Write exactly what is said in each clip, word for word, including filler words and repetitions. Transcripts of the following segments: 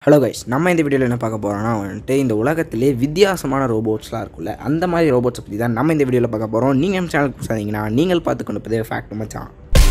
Hello guys, நம்ம இந்த வீடியோவில் என்ன பார்க்க போகிறோம்னா வந்துட்டு இந்த உலகத்திலே வித்தியாசமான ரோபோட்ஸ்லாம் இருக்குல்ல, அந்த மாதிரி ரோபோட்ஸை பற்றி தான் நம்ம இந்த வீடியோவில் பார்க்க போகிறோம். நீங்கள் நம்ம சேனலுக்கு புதுசாதீங்கன்னா நீங்கள் பார்த்து கொண்டு போதே ஃபேக்ட் மச்சான்.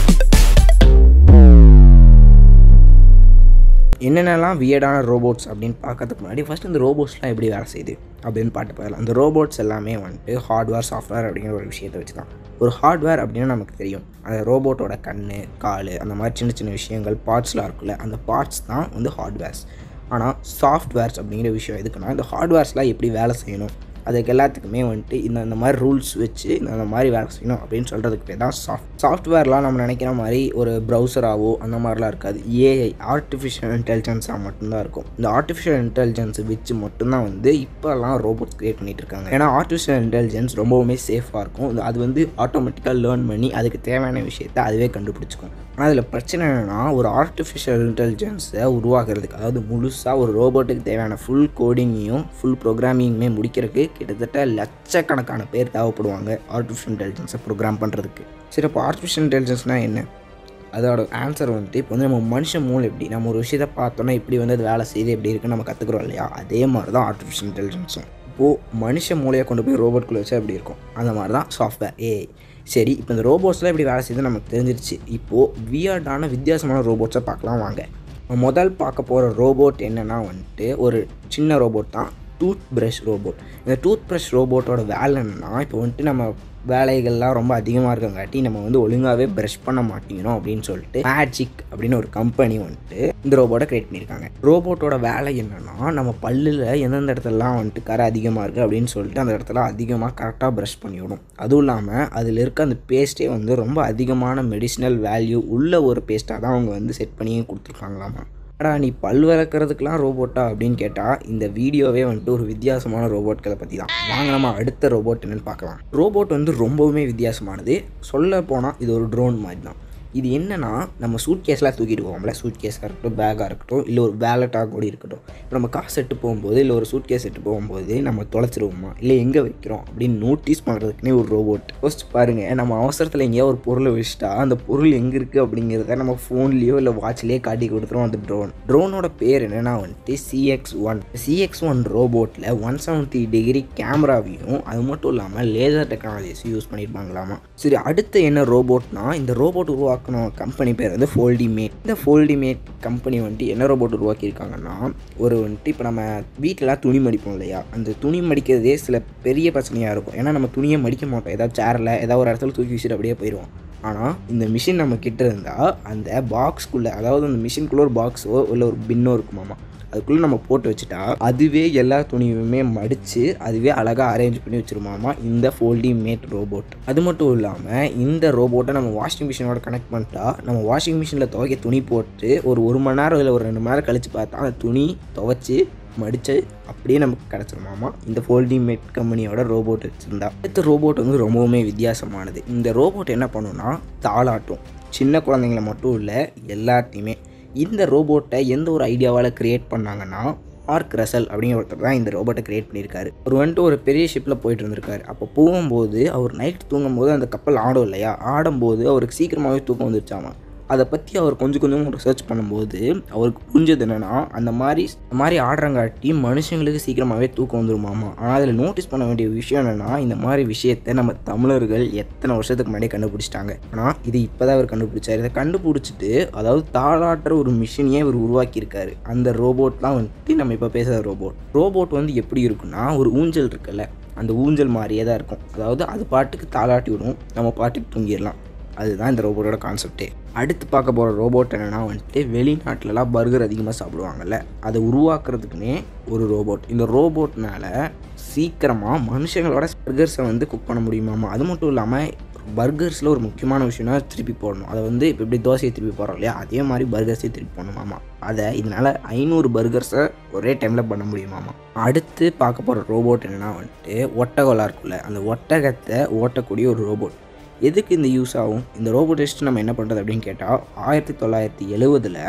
என்னென்னலாம் வியர்டான ரோபோட்ஸ் அப்படின்னு பார்க்கறதுக்கு முன்னாடி ஃபஸ்ட் இந்த ரோபோட்ஸ்லாம் எப்படி வேலை செய்யுது அப்படின்னு பார்த்து போயிடலாம். அந்த ரோபோட்ஸ் எல்லாமே வந்துட்டு ஹார்ட்வேர் சாஃப்ட்வேர் அப்படிங்கிற ஒரு விஷயத்தை வச்சு தான். ஒரு ஹார்ட்வேர் அப்படின்னா நமக்கு தெரியும், அந்த ரோபோட்டோட கண், கால், அந்த மாதிரி சின்ன சின்ன விஷயங்கள் பார்ட்ஸ்லாம் இருக்குல்ல, அந்த பார்ட்ஸ் தான் வந்து ஹார்ட்வேர்ஸ். ஆனால் சாஃப்ட்வேர்ஸ் அப்படிங்கிற விஷயம் எதுக்குன்னா, இந்த ஹார்ட்வேர்ஸ்லாம் எப்படி வேலை செய்யணும், அதுக்கு எல்லாத்துக்குமே வந்துட்டு இந்த இந்த மாதிரி ரூல்ஸ் வச்சு இந்த மாதிரி வேலை செய்யணும் அப்படின்னு சொல்கிறதுக்கு பேர் தான் சாஃப்ட் சாஃப்ட்வேர்லாம் நம்ம நினைக்கிற மாதிரி ஒரு ப்ரௌசராகவோ அந்த மாதிரிலாம் இருக்காது. ஏஐ ஆர்டிஃபிஷியல் இன்டெலிஜென்ஸாக மட்டும்தான் இருக்கும். இந்த ஆர்டிஃபிஷியல் இன்டெலிஜென்ஸை வச்சு மட்டும்தான் வந்து இப்போல்லாம் ரோபோட்ஸ் க்ரியேட் பண்ணிகிட்டு இருக்காங்க. ஏன்னா ஆர்டிஃபிஷியல் இன்டெலிஜென்ஸ் ரொம்பவுமே சேஃபாக இருக்கும். அது வந்து ஆட்டோமேட்டிக்காக லேர்ன் பண்ணி அதுக்கு தேவையான விஷயத்தை அதுவே கண்டுபிடிச்சிக்கும். ஆனால் அதில் பிரச்சனை என்னென்னா, ஒரு ஆர்டிஃபிஷியல் இன்டெலிஜென்ஸை உருவாக்குறதுக்கு, அதாவது முழுசாக ஒரு ரோபோட்டுக்கு தேவையான ஃபுல் கோடிங்கையும் ஃபுல் ப்ரோக்ராமிங்குமே முடிக்கிறதுக்கு கிட்டத்தட்ட லட்சக்கணக்கான பேர் தேவைப்படுவாங்க ஆர்டிஃபிஷியல் இன்டெலிஜென்ஸை ப்ரோக்ராம் பண்ணுறதுக்கு. சரி, இப்போ ஆர்டிஃபிஷியல் இன்டெலிஜென்ஸ்னால் என்ன? அதோட ஆன்சர் வந்துட்டு இப்போ வந்து நம்ம மனுஷன் மூளை எப்படி நம்ம ஒரு விஷயத்தை பார்த்தோன்னா இப்படி வந்து அது வேலை செய்து எப்படி இருக்குன்னு நம்ம கற்றுக்குறோம் இல்லையா, அதே மாதிரி தான் ஆர்டிஃபிஷியல் இன்டெலிஜென்ஸும். இப்போது மனுஷ மூளையை கொண்டு போய் ரோபோட்குள்ளே வச்சா எப்படி இருக்கும், அந்த மாதிரி தான் சாஃப்ட்வேர் ஏஐ. சரி, இப்போ இந்த ரோபோட்ஸ்லாம் எப்படி வேலை செய்யுது நமக்கு தெரிஞ்சிருச்சு. இப்போது வியர்டான வித்தியாசமான ரோபோட்ஸை பார்க்கலாம் வாங்க. முதல் பார்க்க போகிற ரோபோட் என்னென்னா வந்துட்டு ஒரு சின்ன ரோபோட் தான், டூத் ப்ரஷ் ரோபோட். இந்த டூத் ப்ரஷ் ரோபோட்டோட வேலை என்னென்னா, இப்போ வந்துட்டு நம்ம வேலைகள்லாம் ரொம்ப அதிகமாக இருக்கங்காட்டி நம்ம வந்து ஒழுங்காகவே ப்ரஷ் பண்ண மாட்டேங்கிறோம் அப்படின்னு சொல்லிட்டு மேஜிக் அப்படின்னு ஒரு கம்பெனி வந்துட்டு இந்த ரோபோட்டை க்ரியேட் பண்ணியிருக்காங்க. ரோபோட்டோட வேலை என்னென்னா, நம்ம பல்லில் எந்தெந்த இடத்துலலாம் வந்துட்டு கரை அதிகமாக இருக்குது அப்படின்னு சொல்லிட்டு அந்த இடத்துல அதிகமாக கரெக்டாக ப்ரஷ் பண்ணிவிடும். அதுவும் இல்லாமல் அதில் இருக்க அந்த பேஸ்ட்டே வந்து ரொம்ப அதிகமான மெடிசினல் வேல்யூ உள்ள ஒரு பேஸ்ட்டாக தான் அவங்க வந்து செட் பண்ணியே கொடுத்துருக்காங்களாமா. அடா, நீ பல் விளக்குறதுக்கெலாம் ரோபோட்டா அப்படின்னு கேட்டால் இந்த வீடியோவே வந்துட்டு ஒரு வித்தியாசமான ரோபோட்களை பற்றி தான். வாங்க நம்ம அடுத்த ரோபோட் என்னென்னு பார்க்கலாம். ரோபோட் வந்து ரொம்பவுமே வித்தியாசமானது. சொல்ல போனால் இது ஒரு ட்ரோன் மாதிரி தான். இது என்னென்னா, நம்ம சூட் கேஸ்லாம் தூக்கிட்டு போவோம்ல, சூட் கேஸாக இருக்கட்டும், பேக்காக இருக்கட்டும், இல்லை ஒரு வேலட்டாக கூட இருக்கட்டும். இப்போ நம்ம காசு எட்டு போகும்போது இல்லை ஒரு சூட் கேஸ் எட்டு போகும்போது நம்ம தொலைச்சிருவோமா இல்லை எங்கே வைக்கிறோம் அப்படின்னு நோட்டீஸ் பண்ணுறதுக்குனே ஒரு ரோபோட். ஃபர்ஸ்ட் பாருங்கள், நம்ம அவசரத்தில் எங்கேயோ ஒரு பொருளை வச்சுட்டா அந்த பொருள் எங்கே இருக்குது அப்படிங்கிறத நம்ம ஃபோன்லேயோ இல்லை வாட்ச்லேயே காட்டி கொடுத்துரும் அந்த ட்ரோன். ட்ரோனோட பேர் என்னென்னா வந்துட்டு சிஎக்ஸ் ஒன். சிஎக்ஸ் ஒன் ரோபோட்டில் ஒன் செவன்ட்டி டிகிரி கேமராவையும் அது மட்டும் இல்லாமல் லேசர் டெக்னாலஜிஸும் யூஸ் பண்ணியிருப்பாங்களாமா. சரி, அடுத்து என்ன ரோபோட்னா, இந்த ரோபோட் உருவாக்க கம்பெனி பேர் வந்து ஃபோல்டிமேட். இந்த ஃபோல்டிமேட் கம்பெனி வந்துட்டு என்ன ரோபோட் உருவாக்கியிருக்காங்கன்னா, ஒரு வந்துட்டு இப்போ நம்ம வீட்டிலலாம் துணி மடிப்போம் இல்லையா, அந்த துணி மடிக்கிறதே சில பெரிய பிரச்சனையாக இருக்கும். ஏன்னா நம்ம துணியை மடிக்க மாட்டோம், ஏதாவது சேரில் ஏதாவது ஒரு இடத்துல தூக்கி வச்சுட்டு அப்படியே போயிடுவோம். ஆனால் இந்த மிஷின் நம்ம கிட்ட இருந்தால் அந்த பாக்ஸ்க்குள்ளே, அதாவது அந்த மிஷின்குள்ளே ஒரு பாக்ஸோ இல்லை ஒரு பின்னோ இருக்குமாமா, அதுக்குள்ளே நம்ம போட்டு வச்சுட்டா அதுவே எல்லா துணியுமே மடித்து அதுவே அழகாக அரேஞ்ச் பண்ணி வச்சுருமாமா இந்த ஃபோல்டிமேட் ரோபோட். அது மட்டும் இல்லாமல் இந்த ரோபோட்டை நம்ம வாஷிங் மிஷினோட கனெக்ட் பண்ணிட்டா நம்ம வாஷிங் மிஷினில் துவைக்க துணி போட்டு ஒரு ஒரு மணி நேரம் இல்லை ஒரு ரெண்டு மணி நேரம் கழித்து பார்த்தா அந்த துணி துவைச்சி மடித்து அப்படியே நமக்கு கிடச்சிருமாமா இந்த ஃபோல்டிமேட் கம்பெனியோட ரோபோட் வச்சுருந்தா. அடுத்த ரோபோட் வந்து ரொம்பவுமே வித்தியாசமானது. இந்த ரோபோட் என்ன பண்ணுன்னா, தாளாட்டும். சின்ன குழந்தைங்களை மட்டும் இல்லை, எல்லாத்தையுமே. இந்த ரோபோட்டை எந்த ஒரு ஐடியாவால் க்ரியேட் பண்ணாங்கன்னா, மார்க் ரசல் அப்படிங்கிற ஒருத்தர் தான் இந்த ரோபோட்டை க்ரியேட் பண்ணியிருக்காரு. அவர் வந்துட்டு ஒரு பெரிய ஷிப்பில் போயிட்டு இருந்திருக்காரு. அப்போ போகும்போது அவர் நைட் தூங்கும்போது அந்த கப்பல் ஆடும் இல்லையா, ஆடும்போது அவருக்கு சீக்கிரமாகவே தூக்கம் வந்துருச்சாமா. அதை பற்றி அவர் கொஞ்சம் கொஞ்சம் ரிசர்ச் பண்ணும்போது அவருக்கு புரிஞ்சது என்னென்னா, அந்த மாதிரி இந்த மாதிரி ஆடுறங்காட்டி மனுஷங்களுக்கு சீக்கிரமாகவே தூக்கம் வந்துருமாமா. ஆனால் அதில் நோட்டீஸ் பண்ண வேண்டிய விஷயம் என்னென்னா, இந்த மாதிரி விஷயத்தை நம்ம தமிழர்கள் எத்தனை வருஷத்துக்கு முன்னாடியே கண்டுபிடிச்சிட்டாங்க. ஆனால் இது இப்போ தான் அவர் கண்டுபிடிச்சார். இதை கண்டுபிடிச்சிட்டு அதாவது தாளாட்டுற ஒரு மிஷினையே அவர் உருவாக்கியிருக்காரு. அந்த ரோபோட் தான் வந்துட்டு நம்ம இப்போ பேசுகிற ரோபோட். ரோபோட் வந்து எப்படி இருக்குன்னா, ஒரு ஊஞ்சல் இருக்குல்ல, அந்த ஊஞ்சல் மாதிரியே தான் இருக்கும். அதாவது அது பாட்டுக்கு தாளாட்டி விடும், நம்ம பாட்டுக்கு தூங்கிடலாம். அதுதான் இந்த ரோபோட்டோட கான்செப்டே. அடுத்து பார்க்க போகிற ரோபோட் என்னென்னா வந்துட்டு, வெளிநாட்டிலலாம் பர்கர் அதிகமாக சாப்பிடுவாங்கல்ல, அதை உருவாக்குறதுக்குன்னே ஒரு ரோபோட். இந்த ரோபோட்னால சீக்கிரமாக மனுஷங்களோட பர்கர்ஸை வந்து குக் பண்ண முடியுமாமா. அது மட்டும் இல்லாமல் பர்கர்ஸில் ஒரு முக்கியமான விஷயம்னா திருப்பி போடணும். அதை வந்து இப்போ எப்படி தோசையை திருப்பி போடுறோம் இல்லையா, அதே மாதிரி பர்கர்ஸையும் திருப்பி போடணுமாமா. அதை இதனால் ஐநூறு பர்கர்ஸை ஒரே டைமில் பண்ண முடியுமாமா. அடுத்து பார்க்க போகிற ரோபோட் என்னென்னா வந்துட்டு, ஒட்டகம்லாம் இருக்குல்ல, அந்த ஒட்டகத்தை ஓட்டக்கூடிய ஒரு ரோபோட். எதுக்கு இந்த யூஸ் ஆகும் இந்த ரோபோட் டெஸ்ட் நம்ம என்ன பண்ணுறது அப்படின்னு கேட்டால், ஆயிரத்தி தொள்ளாயிரத்தி எழுபதில்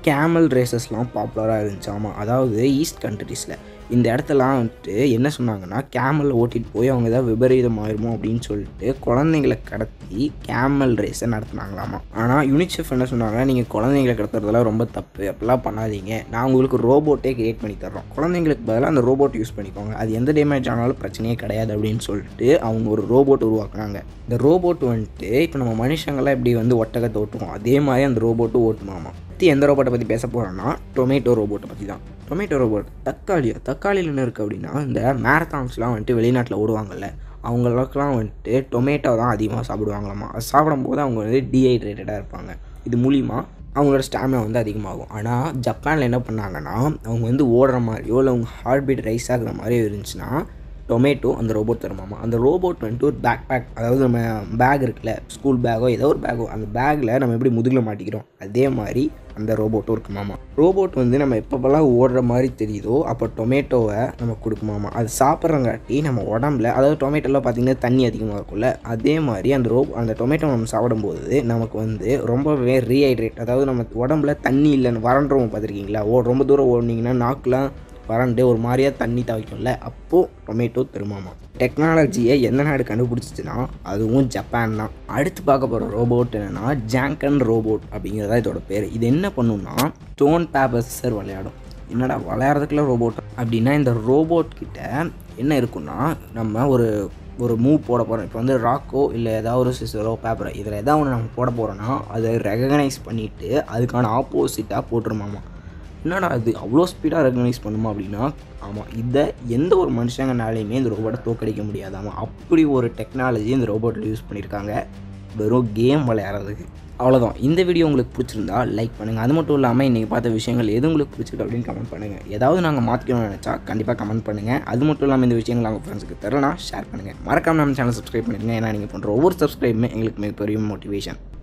கேமல் ரேசஸ்லாம் பாப்புலராக இருந்துச்சாமா. அதாவது ஈஸ்ட் கண்ட்ரீஸில் இந்த இடத்தெல்லாம் வந்துட்டு என்ன சொன்னாங்கன்னா, கேமலில் ஓட்டிகிட்டு போய் அவங்க ஏதாவது விபரீதம் ஆயிருமோ அப்படின்னு சொல்லிட்டு குழந்தைங்களை கடத்தி கேமல் ரேஸை நடத்துனாங்களாமா. ஆனால் யூனிசெஃப் என்ன சொன்னாங்கன்னா, நீங்கள் குழந்தைங்களை கடத்துறதெல்லாம் ரொம்ப தப்பு, அப்படிலாம் பண்ணாதீங்க, நான் உங்களுக்கு ரோபோட்டே கிரியேட் பண்ணி தர்றோம், குழந்தைங்களுக்கு பதிலாக அந்த ரோபோட் யூஸ் பண்ணிக்கோங்க, அது எந்த டேமேஜ் ஆனாலும் பிரச்சனையே கிடையாது அப்படின்னு சொல்லிட்டு அவங்க ஒரு ரோபோட் உருவாக்குனாங்க. இந்த ரோபோட் வந்துட்டு இப்போ நம்ம மனுஷங்களாம் எப்படி வந்து ஒட்டகத்தை ஓட்டுவோம், அதே மாதிரி அந்த ரோபோட்டு ஓட்டுமாமா. பற்றி எந்த ரோபோட்டை பற்றி பேச போகிறோன்னா, டொமேட்டோ ரோபோட்டை பற்றி தான். டொமேட்டோ ரோபோட் தக்காளியா தக்காளியில் என்ன இருக்குது அப்படின்னா, இந்த மேரத்தான்ஸ்லாம் வந்துட்டு வெளிநாட்டில் ஓடுவாங்கள்ல, அவங்களுக்கெல்லாம் வந்துட்டு டொமேட்டோ தான் அதிகமாக சாப்பிடுவாங்களாமா. அது சாப்பிடும்போது அவங்க வந்து டீஹைட்ரேட்டடாக இருப்பாங்க. இது மூலிமா அவங்களோட ஸ்டாமினா வந்து அதிகமாகும். ஆனால் ஜப்பானில் என்ன பண்ணாங்கன்னா, அவங்க வந்து ஓடுற மாதிரியோ இல்லை அவங்க ஹார்ட் பீட் ரைஸ் ஆகுற மாதிரியோ இருந்துச்சுன்னா டொமேட்டோ அந்த ரோபோட் தருமாமா. அந்த ரோபோட் வந்துட்டு ஒரு பேக் பேக், அதாவது நம்ம பேக் இருக்குல்ல, ஸ்கூல் பேக்கோ ஏதோ ஒரு பேக்கோ, அந்த பேக்கில் நம்ம எப்படி முதுகில் மாட்டிக்கிறோம் அதே மாதிரி அந்த ரோபோட்டும் இருக்குமாமா. ரோபோட் வந்து நம்ம எப்பப்பெல்லாம் ஓடுற மாதிரி தெரியுதோ அப்போ டொமேட்டோவை நம்ம கொடுக்குமாமா. அது சாப்பிட்றங்காட்டி நம்ம உடம்புல, அதாவது டொமேட்டோவில் பார்த்திங்கன்னா தண்ணி அதிகமாக இருக்கும்ல, அதே மாதிரி அந்த ரோ அந்த டொமேட்டோ நம்ம சாப்பிடும்போது நமக்கு வந்து ரொம்பவே ரீஹைட்ரேட், அதாவது நம்ம உடம்புல தண்ணி இல்லைன்னு வறண்டுறவங்க பார்த்துருக்கீங்களா, ஓ ரொம்ப தூரம் ஓடினீங்கன்னா நாக்குலாம் வறண்டு ஒரு மாதிரியாக தண்ணி தவிக்கும்ல, அப்போது டொமேட்டோ தருமாமா. டெக்னாலஜியை எந்த நாடு கண்டுபிடிச்சிச்சுன்னா அதுவும் ஜப்பான் தான். அடுத்து பார்க்க போகிற ரோபோட் என்னென்னா ஜாங்கன் ரோபோட் அப்படிங்கிறதா இதோட பேர். இது என்ன பண்ணுன்னா ஸ்டோன் பேப்பர் சிசர் விளையாடும். என்னடா விளையாடுறதுக்குள்ள ரோபோட் அப்படின்னா, இந்த ரோபோட் கிட்ட என்ன இருக்குன்னா, நம்ம ஒரு ஒரு மூவ் போட போகிறோம், இப்போ வந்து ராக்கோ இல்லை ஏதாவது ஒரு சிசரோ பேப்பரோ இதில் எதாவது ஒன்று நம்ம போட போகிறோன்னா அதை ரெகனைஸ் பண்ணிவிட்டு அதுக்கான ஆப்போசிட்டாக போட்டுருமாமா. என்னடா அது அவ்வளோ ஸ்பீடாக ரெகனைஸ் பண்ணுமா அப்படின்னா, ஆமாம், இதை எந்த ஒரு மனுஷங்கனாலையுமே இந்த ரோபோட்டை தோக்கடிக்க முடியாதாமா. அப்படி ஒரு டெக்னாலஜி இந்த ரோபோட்டில் யூஸ் பண்ணியிருக்காங்க, வெறும் கேம் விளையாடுறதுக்கு. அவ்வளோதான். இந்த வீடியோ உங்களுக்கு பிடிச்சிருந்தா லைக் பண்ணுங்கள். அது மட்டும் இல்லாமல் இன்றைக்கி பார்த்த விஷயங்கள் எது உங்களுக்கு பிடிச்சிருக்கு அப்படின்னு கமெண்ட் பண்ணுங்கள். ஏதாவது நாங்கள் மாற்றிக்கணும்னு நினச்சா கண்டிப்பாக கமெண்ட் பண்ணுங்கள். அது மட்டும் இல்லாமல் இந்த விஷயங்கள் நாங்கள் ஃப்ரெண்ட்ஸுக்கு தரலாம் ஷேர் பண்ணுங்கள். மறக்காமல் நம்ம சேனல் சப்ஸ்கிரைப் பண்ணிடுங்க. ஏன்னா நீங்கள் பண்ணுற ஒவ்வொரு சப்ஸ்கிரைபுமே எங்களுக்கு மிகப்பெரிய மோட்டிவேஷன்.